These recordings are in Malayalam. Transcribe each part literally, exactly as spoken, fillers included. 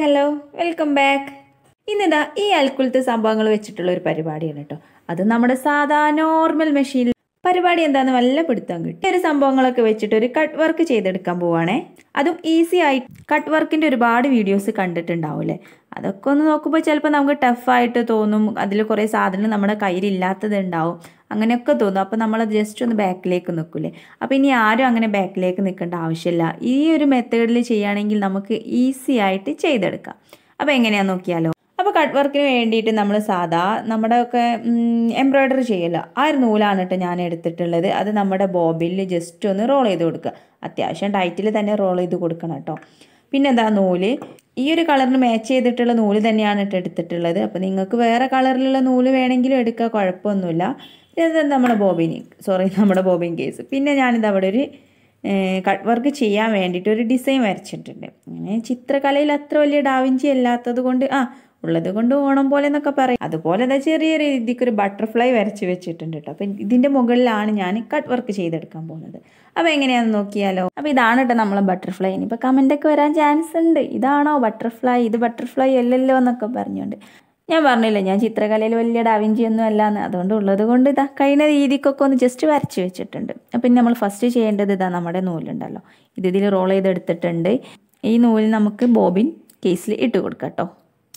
Hello welcome back. ഇന്നിതാ ഈ അൽക്കുലത്തെ സംഭവങ്ങൾ വെച്ചിട്ടുള്ള ഒരു പരിപാടിയാണ് കേട്ടോ. അത് നമ്മുടെ സാധാ നോർമൽ മെഷീനിൽ പരിപാടി എന്താന്ന് വല്ല പിടുത്തം കിട്ടി. ഒരു സംഭവങ്ങളൊക്കെ വെച്ചിട്ട് ഒരു കട്ട് വർക്ക് ചെയ്തെടുക്കാൻ പോവാണേ. അതും ഈസി ആയി. കട്ട് വർക്കിൻ്റെ ഒരുപാട് വീഡിയോസ് കണ്ടിട്ടുണ്ടാവില്ലേ? അതൊക്കെ ഒന്ന് നോക്കുമ്പോൾ ചിലപ്പോൾ നമുക്ക് ടഫായിട്ട് തോന്നും. അതിൽ കുറേ സാധനം നമ്മുടെ കയ്യിലില്ലാത്തത് ഉണ്ടാവും, അങ്ങനെയൊക്കെ തോന്നും. അപ്പോൾ നമ്മൾ ജസ്റ്റ് ഒന്ന് ബാക്കിലേക്ക് നിൽക്കില്ലേ? അപ്പോൾ ഇനി ആരും അങ്ങനെ ബാക്കിലേക്ക് നിൽക്കേണ്ട ആവശ്യമില്ല. ഈ ഒരു മെത്തേഡിൽ ചെയ്യുകയാണെങ്കിൽ നമുക്ക് ഈസി ആയിട്ട് ചെയ്തെടുക്കാം. അപ്പോൾ എങ്ങനെയാണെന്ന് നോക്കിയാലോ. അപ്പോൾ കട്ട് വർക്കിന് വേണ്ടിയിട്ട് നമ്മൾ സാധാ നമ്മുടെ ഒക്കെ എംബ്രോയ്ഡറി ചെയ്യല്ലോ, ആ ഒരു നൂലാണ് കേട്ടോ ഞാൻ എടുത്തിട്ടുള്ളത്. അത് നമ്മുടെ ബോബിനിൽ ജസ്റ്റ് ഒന്ന് റോൾ ചെയ്ത് കൊടുക്കുക. അത്യാവശ്യം ടൈറ്റിൽ തന്നെ റോൾ ചെയ്ത് കൊടുക്കണം കേട്ടോ. പിന്നെ എന്താ നൂല്, ഈ ഒരു കളറിന് മാച്ച് ചെയ്തിട്ടുള്ള നൂല് തന്നെയാണ് കേട്ടോ എടുത്തിട്ടുള്ളത്. അപ്പോൾ നിങ്ങൾക്ക് വേറെ കളറിലുള്ള നൂല് വേണമെങ്കിലും എടുക്കുക, കുഴപ്പമൊന്നുമില്ല. ഇത് നമ്മുടെ ബോബിന് സോറി നമ്മുടെ ബോബിൻ കേസ്. പിന്നെ ഞാനിത് അവിടെ ഒരു കട്ട് വർക്ക് ചെയ്യാൻ വേണ്ടിയിട്ട് ഒരു ഡിസൈൻ വരച്ചിട്ടുണ്ട്. അങ്ങനെ ചിത്രകലയിൽ അത്ര വലിയ ഡാവിഞ്ചി അല്ലാത്തത് കൊണ്ട് ആ ഉള്ളത് കൊണ്ട് ഓണം പോലെ എന്നൊക്കെ പറയും. അതുപോലെ തന്നെ ചെറിയ രീതിക്ക് ഒരു ബട്ടർഫ്ലൈ വരച്ച് വെച്ചിട്ടുണ്ട് കേട്ടോ. അപ്പം ഇതിൻ്റെ മുകളിലാണ് ഞാൻ കട്ട് വർക്ക് ചെയ്തെടുക്കാൻ പോകുന്നത്. അപ്പോൾ എങ്ങനെയാണെന്ന് നോക്കിയാലോ. അപ്പോൾ ഇതാണ് കേട്ടോ നമ്മളെ ബട്ടർഫ്ലൈ. ഇനിയിപ്പോൾ കമൻ്റൊക്കെ വരാൻ ചാൻസ് ഉണ്ട്, ഇതാണോ ബട്ടർഫ്ലൈ, ഇത് ബട്ടർഫ്ലൈ അല്ലല്ലോ എന്നൊക്കെ പറഞ്ഞുകൊണ്ട്. ഞാൻ പറഞ്ഞില്ല ഞാൻ ചിത്രകലയിൽ വലിയ ഡാവിഞ്ചി ഒന്നും അല്ലാന്ന്. അതുകൊണ്ട് ഉള്ളത് കൊണ്ട് ഇതാ കഴിഞ്ഞ രീതിക്കൊക്കെ ഒന്ന് ജസ്റ്റ് വരച്ച് വെച്ചിട്ടുണ്ട്. അപ്പം ഇനി നമ്മൾ ഫസ്റ്റ് ചെയ്യേണ്ടത് ഇതാ നമ്മുടെ നൂലുണ്ടല്ലോ, ഇത് ഇതിൽ റോൾ ചെയ്തെടുത്തിട്ടുണ്ട്. ഈ നൂല് നമുക്ക് ബോബിൻ കേസിൽ ഇട്ട് കൊടുക്കാം കേട്ടോ.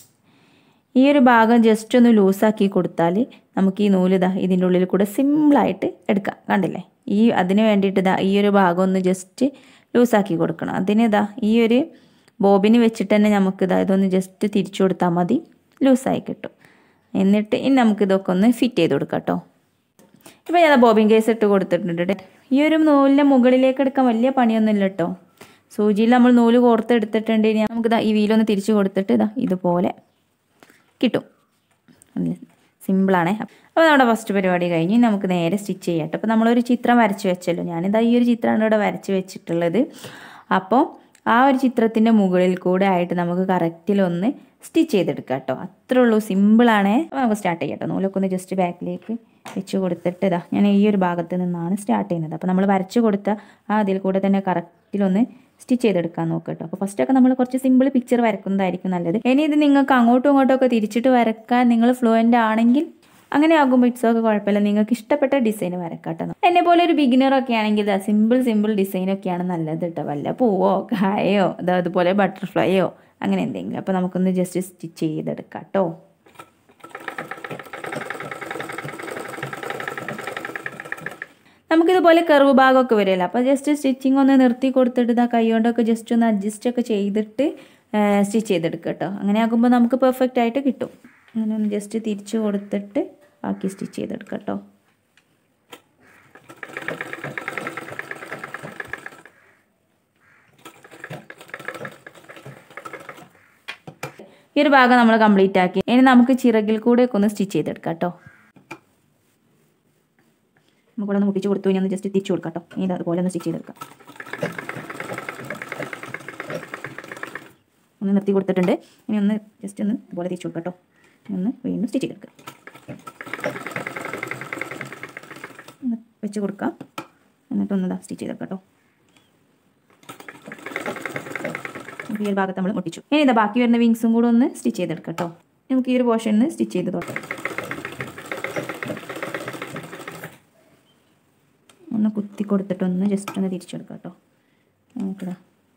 ഈ ഒരു ഭാഗം ജസ്റ്റ് ഒന്ന് ലൂസാക്കി കൊടുത്താൽ നമുക്ക് ഈ നൂല് ഇതാ ഇതിൻ്റെ ഉള്ളിൽ കൂടെ സിമ്പിളായിട്ട് എടുക്കാം. കണ്ടില്ലേ? ഈ അതിന് വേണ്ടിയിട്ട് ഇതാ ഈ ഒരു ഭാഗം ഒന്ന് ജസ്റ്റ് ലൂസാക്കി കൊടുക്കണം. അതിന് ഇതാ ഈ ഒരു ബോബിന് വെച്ചിട്ട് തന്നെ നമുക്ക് ഇതാ ഇതൊന്ന് ജസ്റ്റ് തിരിച്ചു കൊടുത്താൽ മതി, ലൂസായി കിട്ടും. എന്നിട്ട് ഇനി നമുക്ക് ഇതൊക്കെ ഒന്ന് ഫിറ്റ് ചെയ്ത് കൊടുക്കാം കേട്ടോ. ഇപ്പോൾ ഞാൻ ബോബിൻ കേസ് ഇട്ട് കൊടുത്തിട്ടുണ്ട്. ഈ ഒരു നൂലിൻ്റെ മുകളിലേക്ക് എടുക്കാൻ വലിയ പണിയൊന്നുമില്ല കേട്ടോ. സൂചിയിൽ നമ്മൾ നൂല് കോർത്തെടുത്തിട്ടുണ്ട്. ഇനി നമുക്ക് ഇതാ ഈ വീലൊന്ന് തിരിച്ചു കൊടുത്തിട്ട് ഇതാ ഇതുപോലെ കിട്ടും. സിമ്പിളാണേ. അപ്പോൾ നമ്മുടെ ഫസ്റ്റ് പരിപാടി കഴിഞ്ഞ് നമുക്ക് നേരെ സ്റ്റിച്ച് ചെയ്യാം കേട്ടോ. അപ്പോൾ നമ്മളൊരു ചിത്രം വരച്ച് വെച്ചല്ലോ, ഞാനിതാ ഈ ഒരു ചിത്രമാണ് ഇവിടെ വരച്ച് വെച്ചിട്ടുള്ളത്. അപ്പോൾ ആ ഒരു ചിത്രത്തിൻ്റെ മുകളിൽ കൂടെ ആയിട്ട് നമുക്ക് കറക്റ്റിലൊന്ന് സ്റ്റിച്ച് ചെയ്തെടുക്കാം കേട്ടോ. അത്രേ ഉള്ളൂ, സിമ്പിളാണേ. അപ്പോൾ നമുക്ക് സ്റ്റാർട്ട് ചെയ്യാം കേട്ടോ. നൂലൊക്കെ ഒന്ന് ജസ്റ്റ് ബാക്കിലേക്ക് വെച്ച് കൊടുത്തിട്ട് ഇതാ ഞാൻ ഈ ഒരു ഭാഗത്ത് നിന്നാണ് സ്റ്റാർട്ട് ചെയ്യുന്നത്. അപ്പോൾ നമ്മൾ വരച്ച് കൊടുത്ത ആ അതിൽ കൂടെ തന്നെ കറക്റ്റിലൊന്ന് സ്റ്റിച്ച് ചെയ്തെടുക്കാൻ നോക്കുക കേട്ടോ. അപ്പോൾ ഫസ്റ്റൊക്കെ നമ്മൾ കുറച്ച് സിമ്പിൾ പിക്ചർ വരക്കുന്നതായിരിക്കും നല്ലത്. ഇനി ഇത് നിങ്ങൾക്ക് അങ്ങോട്ടും ഇങ്ങോട്ടും ഒക്കെ തിരിച്ചിട്ട് വരക്കാൻ നിങ്ങൾ ഫ്ലുവൻ്റ് ആണെങ്കിൽ അങ്ങനെ ആകുമ്പോൾ ഇറ്റ്സൊക്കെ കുഴപ്പമില്ല, നിങ്ങൾക്ക് ഇഷ്ടപ്പെട്ട ഡിസൈൻ വരക്കാം കേട്ടോ. എന്നെ പോലെ ഒരു ബിഗിനറൊക്കെ ആണെങ്കിൽ സിമ്പിൾ സിമ്പിൾ ഡിസൈനൊക്കെയാണ് നല്ലത് കേട്ടോ. വല്ല പൂവോ കായയോ അത് അതുപോലെ ബട്ടർഫ്ലൈയോ അങ്ങനെ എന്തെങ്കിലും. അപ്പോൾ നമുക്കൊന്ന് ജസ്റ്റ് സ്റ്റിച്ച് ചെയ്തെടുക്കാം കേട്ടോ. നമുക്കിതുപോലെ കർവ് ഭാഗമൊക്കെ വരുമല്ലോ, അപ്പോൾ ജസ്റ്റ് സ്റ്റിച്ചിങ് ഒന്ന് നിർത്തി കൊടുത്തിട്ട് ഇതാ കൈ കൊണ്ടൊക്കെ ജസ്റ്റ് ഒന്ന് അഡ്ജസ്റ്റ് ഒക്കെ ചെയ്തിട്ട് സ്റ്റിച്ച് ചെയ്തെടുക്കുക കേട്ടോ. അങ്ങനെ ആകുമ്പോൾ നമുക്ക് പെർഫെക്റ്റ് ആയിട്ട് കിട്ടും. അങ്ങനെ ഒന്ന് ജസ്റ്റ് തിരിച്ച് കൊടുത്തിട്ട് ബാക്കി സ്റ്റിച്ച് ചെയ്തെടുക്കുക കേട്ടോ. ഈ ഒരു ഭാഗം നമ്മൾ കംപ്ലീറ്റ് ആക്കി. ഇനി നമുക്ക് ചിറകിൽ കൂടെ ഒക്കെ ഒന്ന് സ്റ്റിച്ച് ചെയ്തെടുക്കാം കേട്ടോ. നമുക്കിവിടെ ഒന്ന് മുട്ടിച്ച് കൊടുത്തു ഇനി ഒന്ന് ജസ്റ്റ് തിരിച്ചു കൊടുക്കാം കേട്ടോ. ഇനി അതുപോലെ ഒന്ന് സ്റ്റിച്ച് ചെയ്തെടുക്കാം. ഒന്ന് നിർത്തി കൊടുത്തിട്ടുണ്ട്. ഇനി ഒന്ന് ജസ്റ്റ് ഒന്ന് ഇതുപോലെ തിരിച്ചു കൊടുക്കാം കേട്ടോ. ഒന്ന് വീണ്ടും സ്റ്റിച്ച് ചെയ്തെടുക്കുക. ഒന്ന് വെച്ച് കൊടുക്കാം. എന്നിട്ടൊന്ന് സ്റ്റിച്ച് ചെയ്തെടുക്കാം കേട്ടോ. ഈ ഒരു ഭാഗത്ത് നമ്മൾ മുട്ടിച്ചു. ഇനി ഇതാ ബാക്കി വരുന്ന വിങ്സും കൂടെ ഒന്ന് സ്റ്റിച്ച് ചെയ്തെടുക്കാം കേട്ടോ. നമുക്ക് ഈ ഒരു പോർഷൻ സ്റ്റിച്ച് ചെയ്ത് തൊട്ടാം. ഒന്ന് കുത്തി കൊടുത്തിട്ടൊന്ന് ജസ്റ്റ് ഒന്ന് തിരിച്ചെടുക്കാം കേട്ടോ. നോക്കടാ,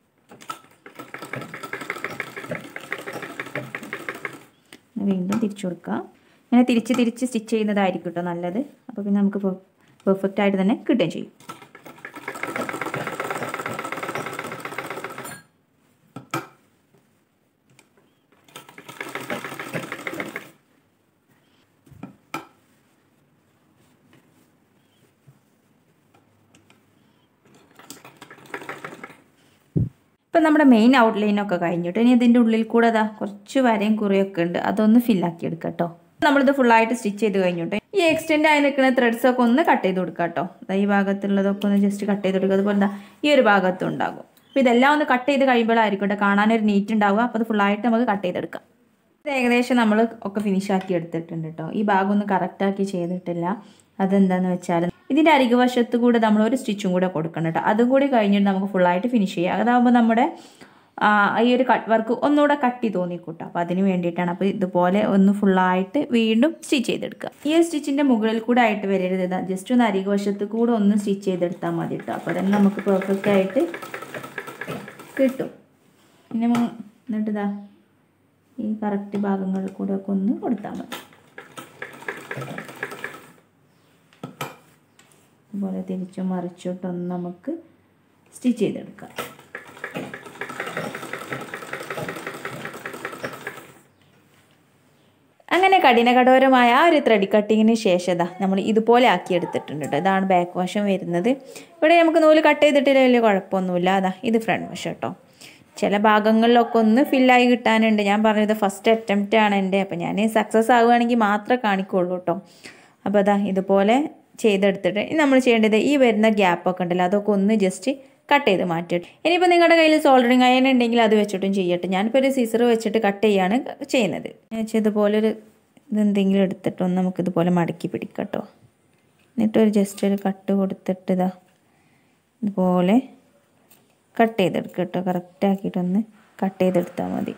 വീണ്ടും തിരിച്ചു കൊടുക്കുക. ഇങ്ങനെ തിരിച്ച് തിരിച്ച് സ്റ്റിച്ച് ചെയ്യുന്നതായിരിക്കും കേട്ടോ നല്ലത്. അപ്പോൾ പിന്നെ നമുക്ക് പെർഫെക്റ്റ് ആയിട്ട് തന്നെ കിട്ടുകയും ചെയ്യും. ഇപ്പം നമ്മുടെ മെയിൻ ഔട്ട്ലൈനൊക്കെ കഴിഞ്ഞിട്ട് ഇനി ഇതിൻ്റെ ഉള്ളിൽ കൂടെ അതാ കുറച്ച് വരയും കുറിയൊക്കെ ഉണ്ട്, അതൊന്ന് ഫില്ലാക്കി എടുക്കാം കേട്ടോ. നമ്മളിത് ഫുള്ളായിട്ട് സ്റ്റിച്ച് ചെയ്ത് കഴിഞ്ഞിട്ട് ഈ എക്സ്റ്റെൻഡ് ആയി നിൽക്കുന്ന ത്രെഡ്സൊക്കെ ഒന്ന് കട്ട് ചെയ്ത് കൊടുക്കാം കേട്ടോ. ഈ ഭാഗത്തുള്ളതൊക്കെ ഒന്ന് ജസ്റ്റ് കട്ട് ചെയ്ത് കൊടുക്കുക. അതുപോലെ എന്താ ഈ ഒരു ഭാഗത്തും ഉണ്ടാകും. അപ്പോൾ ഇതെല്ലാം ഒന്ന് കട്ട് ചെയ്ത് കഴിയുമ്പോഴായിരിക്കും കേട്ടോ കാണാനൊരു നീറ്റ് ഉണ്ടാവുക. അപ്പോൾ അത് ഫുള്ളായിട്ട് നമുക്ക് കട്ട് ചെയ്തെടുക്കാം. ഇത് ഏകദേശം നമ്മൾ ഒക്കെ ഫിനിഷാക്കി എടുത്തിട്ടുണ്ട് കേട്ടോ. ഈ ഭാഗം ഒന്ന് കറക്റ്റാക്കി ചെയ്തിട്ടില്ല. അതെന്താണെന്ന് വെച്ചാൽ ഇതിൻ്റെ അരികു വശത്ത് കൂടെ നമ്മൾ ഒരു സ്റ്റിച്ചും കൂടെ കൊടുക്കണം കേട്ടോ. അതും കൂടി കഴിഞ്ഞിട്ട് നമുക്ക് ഫുള്ളായിട്ട് ഫിനിഷ് ചെയ്യാം. അതാകുമ്പോൾ നമ്മുടെ ഈ ഒരു കട്ട് വർക്ക് ഒന്നുകൂടെ കട്ടി തോന്നിക്കൂട്ടോ. അപ്പോൾ അതിന് വേണ്ടിയിട്ടാണ്. അപ്പോൾ ഇതുപോലെ ഒന്ന് ഫുള്ളായിട്ട് വീണ്ടും സ്റ്റിച്ച് ചെയ്തെടുക്കുക. ഈ സ്റ്റിച്ചിൻ്റെ മുകളിൽ കൂടെ ആയിട്ട് വരരുത്. ഇതാ ജസ്റ്റ് ഒന്ന് അരികു വശത്ത് കൂടെ ഒന്ന് സ്റ്റിച്ച് ചെയ്തെടുത്താൽ മതി കേട്ടോ. അപ്പോൾ തന്നെ നമുക്ക് പെർഫെക്റ്റ് ആയിട്ട് കിട്ടും. പിന്നെ എന്നിട്ട് ഇതാ ഈ കറക്റ്റ് ഭാഗങ്ങളിൽ കൂടെ ഒക്കെ ഒന്ന് കൊടുത്താൽ മതി. അതുപോലെ തിരിച്ചും മറിച്ചിട്ടൊന്ന് നമുക്ക് സ്റ്റിച്ച് ചെയ്തെടുക്കാം. അങ്ങനെ കഠിനകഠോരമായ ആ ഒരു ത്രെഡ് കട്ടിങ്ങിന് ശേഷം ഇതാ നമ്മൾ ഇതുപോലെ ആക്കിയെടുത്തിട്ടുണ്ട് കേട്ടോ. ഇതാണ് ബാക്ക് വശം വരുന്നത്. ഇവിടെ നമുക്ക് നൂല് കട്ട് ചെയ്തിട്ടില്ല, വലിയ കുഴപ്പമൊന്നുമില്ല. അതാ ഇത് ഫ്രണ്ട് വശം കേട്ടോ. ചില ഭാഗങ്ങളിലൊക്കെ ഒന്ന് ഫില്ലായി കിട്ടാനുണ്ട്. ഞാൻ പറഞ്ഞത് ഫസ്റ്റ് അറ്റംപ്റ്റ് ആണ് എൻ്റെ. അപ്പോൾ ഞാൻ സക്സസ് ആവുകയാണെങ്കിൽ മാത്രമേ കാണിക്കുള്ളൂ കേട്ടോ. അപ്പോൾ അതാ ഇതുപോലെ ചെയ്തെടുത്തിട്ട് ഇനി നമ്മൾ ചെയ്യേണ്ടത് ഈ വരുന്ന ഗ്യാപ്പൊക്കെ ഉണ്ടല്ലോ അതൊക്കെ ഒന്ന് ജസ്റ്റ് കട്ട് ചെയ്ത് മാറ്റിയിട്ട്. ഇനിയിപ്പോൾ നിങ്ങളുടെ കയ്യിൽ സോൾഡറിങ് അയൺ ഉണ്ടെങ്കിൽ അത് വെച്ചിട്ടും ചെയ്യട്ടെ. ഞാനിപ്പോൾ ഒരു സീസർ വെച്ചിട്ട് കട്ട് ചെയ്യാണ് ചെയ്യുന്നത്. വെച്ചാൽ ഇതുപോലൊരു ഇതെന്തെങ്കിലും എടുത്തിട്ടൊന്ന് നമുക്കിതുപോലെ മടക്കി പിടിക്കട്ടോ. എന്നിട്ടൊരു ജസ്റ്റ് ഒരു കട്ട് കൊടുത്തിട്ട് ഇതാ ഇതുപോലെ കട്ട് ചെയ്തെടുക്കുക കേട്ടോ. കറക്റ്റാക്കിയിട്ടൊന്ന് കട്ട് ചെയ്തെടുത്താൽ മതി.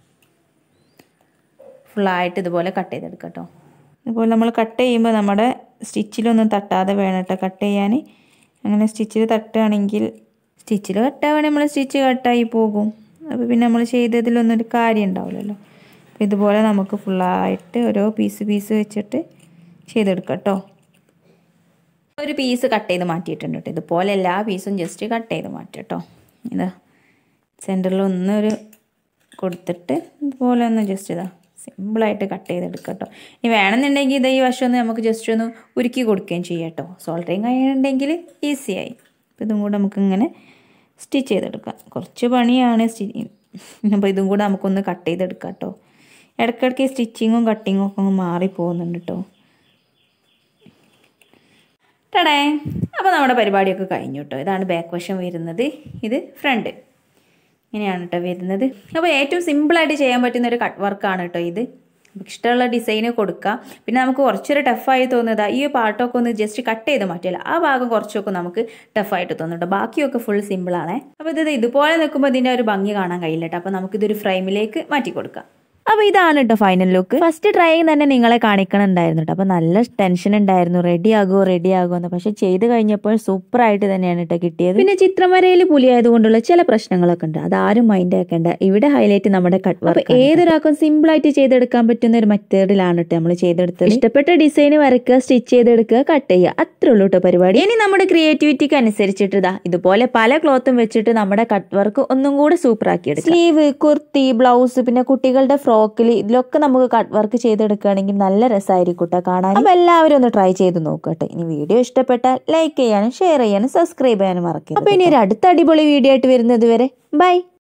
ഫുള്ളായിട്ട് ഇതുപോലെ കട്ട് ചെയ്തെടുക്കുക കേട്ടോ. ഇതുപോലെ നമ്മൾ കട്ട് ചെയ്യുമ്പോൾ നമ്മുടെ സ്റ്റിച്ചിലൊന്നും തട്ടാതെ വേണം കേട്ടോ കട്ട് ചെയ്യാൻ. അങ്ങനെ സ്റ്റിച്ചിൽ തട്ടുകയാണെങ്കിൽ സ്റ്റിച്ചിൽ കട്ടാവുകയാണെങ്കിൽ നമ്മൾ സ്റ്റിച്ച് കട്ടായി പോകും. അപ്പോൾ പിന്നെ നമ്മൾ ചെയ്തതിലൊന്നും ഒരു കാര്യം ഉണ്ടാവില്ലല്ലോ. അപ്പോൾ ഇതുപോലെ നമുക്ക് ഫുള്ളായിട്ട് ഓരോ പീസ് പീസ് വെച്ചിട്ട് ചെയ്തെടുക്കാം കേട്ടോ. ഒരു പീസ് കട്ട് ചെയ്ത് മാറ്റിയിട്ടുണ്ട് കേട്ടോ. ഇതുപോലെ എല്ലാ പീസും ജസ്റ്റ് കട്ട് ചെയ്ത് മാറ്റാം കേട്ടോ. ഇതാ സെൻറ്ററിൽ ഒന്നൊരു കൊടുത്തിട്ട് ഇതുപോലെ ഒന്ന് ജസ്റ്റ് ഇതാ സിമ്പിളായിട്ട് കട്ട് ചെയ്തെടുക്കുക കേട്ടോ. ഇനി വേണമെന്നുണ്ടെങ്കിൽ ഇത് ഈ വശം ഒന്ന് നമുക്ക് ജസ്റ്റ് ഒന്ന് ഉരുക്കി കൊടുക്കുകയും ചെയ്യാം കേട്ടോ. സോൾഡറിങ് കഴിയുന്നുണ്ടെങ്കിൽ ഈസിയായി. അപ്പോൾ ഇതും കൂടെ നമുക്കിങ്ങനെ സ്റ്റിച്ച് ചെയ്തെടുക്കാം. കുറച്ച് പണിയാണ് സ്റ്റിച്ചിങ്. അപ്പോൾ ഇതും കൂടെ നമുക്കൊന്ന് കട്ട് ചെയ്തെടുക്കാം കേട്ടോ. ഇടയ്ക്കിടയ്ക്ക് സ്റ്റിച്ചിങ്ങും കട്ടിങ്ങും ഒക്കെ ഒന്ന് മാറിപ്പോകുന്നുണ്ട് കേട്ടോ. ടടേ, അപ്പോൾ നമ്മുടെ പരിപാടിയൊക്കെ കഴിഞ്ഞു കേട്ടോ. ഇതാണ് ബാക്ക് വശം വരുന്നത്. ഇത് ഫ്രണ്ട് ഇങ്ങനെയാണ് കേട്ടോ വരുന്നത്. അപ്പോൾ ഏറ്റവും സിമ്പിളായിട്ട് ചെയ്യാൻ പറ്റുന്ന ഒരു കട്ട് വർക്കാണ് കേട്ടോ ഇത്. ഇഷ്ടമുള്ള ഡിസൈന് കൊടുക്കുക. പിന്നെ നമുക്ക് കുറച്ചൊരു ടഫായി തോന്നുന്നത് ഈ പാർട്ടൊക്കെ ഒന്ന് ജസ്റ്റ് കട്ട് ചെയ്ത് മാറ്റില്ല. ആ ഭാഗം കുറച്ചൊക്കെ നമുക്ക് ടഫായിട്ട് തോന്നുന്നുണ്ട്. ബാക്കിയൊക്കെ ഫുൾ സിമ്പിളാണേ. അപ്പോൾ ഇത് ഇതുപോലെ നിൽക്കുമ്പോൾ ഇതിൻ്റെ ഒരു ഭംഗി കാണാൻ കഴിയില്ല കേട്ടോ. അപ്പോൾ നമുക്കിതൊരു ഫ്രെയിമിലേക്ക് മാറ്റി കൊടുക്കാം. അപ്പോൾ ഇതാണ് കേട്ടോ ഫൈനൽ ലുക്ക്. ഫസ്റ്റ് ട്രൈയിങ് തന്നെ നിങ്ങളെ കാണിക്കണുണ്ടായിരുന്നു കേട്ടോ. അപ്പോൾ നല്ല ടെൻഷൻ ഉണ്ടായിരുന്നു, റെഡി ആകുമോ റെഡി ആകുമോ എന്ന്. പക്ഷെ ചെയ്ത് കഴിഞ്ഞപ്പോൾ സൂപ്പറായിട്ട് തന്നെയാണ് കേട്ടോ കിട്ടിയത്. പിന്നെ ചിത്രം വരയിൽ പുലിയായതുകൊണ്ടുള്ള ചില പ്രശ്നങ്ങളൊക്കെ ഉണ്ട്, അതാരും മൈൻഡ് ആക്കേണ്ട. ഇവിടെ ഹൈലൈറ്റ് നമ്മുടെ കട്ട് വർക്ക്. അപ്പോൾ ഏതൊരാൾക്കും സിമ്പിളായിട്ട് ചെയ്തെടുക്കാൻ പറ്റുന്ന ഒരു മെത്തേഡിലാണ് കേട്ടോ നമ്മൾ ചെയ്തെടുത്തത്. ഇഷ്ടപ്പെട്ട ഡിസൈൻ വരയ്ക്കുക, സ്റ്റിച്ച് ചെയ്തെടുക്കുക, കട്ട് ചെയ്യുക, അത്രേ ഉള്ളൂ കേട്ടോ പരിപാടി. ഇനി നമ്മുടെ ക്രിയേറ്റിവിറ്റിക്ക് അനുസരിച്ചിട്ട് ഇതാ ഇതുപോലെ പല ക്ലോത്തും വെച്ചിട്ട് നമ്മുടെ കട്ട് വർക്ക് ഒന്നും കൂടെ സൂപ്പർ ആക്കി എടുക്കുക. സ്ലീവ്, കുർത്തി, ബ്ലൗസ്, പിന്നെ കുട്ടികളുടെ ഫ്രോക്കിൽ ഇതിലൊക്കെ നമുക്ക് കട്ട് വർക്ക് ചെയ്തെടുക്കുകയാണെങ്കിൽ നല്ല രസമായിരിക്കും കേട്ടോ കാണാൻ. അപ്പോൾ എല്ലാവരും ഒന്ന് ട്രൈ ചെയ്ത് നോക്കട്ടെ. ഇനി വീഡിയോ ഇഷ്ടപ്പെട്ടാൽ ലൈക്ക് ചെയ്യാനും ഷെയർ ചെയ്യാനും സബ്സ്ക്രൈബ് ചെയ്യാനും മറക്കരുത്. അപ്പോൾ ഇനി ഒരു അടുത്ത അടിപൊളി വീഡിയോ ആയിട്ട് വരുന്നത് വരെ ബൈ.